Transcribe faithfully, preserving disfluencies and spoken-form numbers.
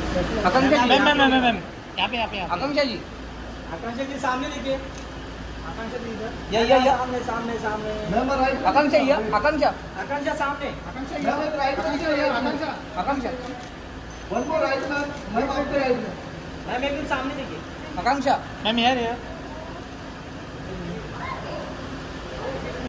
आकांक्षा ji, ma'am ma'am ma'am ma'am यहाँ पे यहाँ पे आकांक्षा जी, आकांक्षा जी सामने देखिए, आकांक्षा जी इधर, या या या सामने सामने सामने, आकांक्षा या आकांक्षा आकांक्षा सामने, आकांक्षा आकांक्षा मैम एकदम सामने देखिए, आकांक्षा मैम यार यार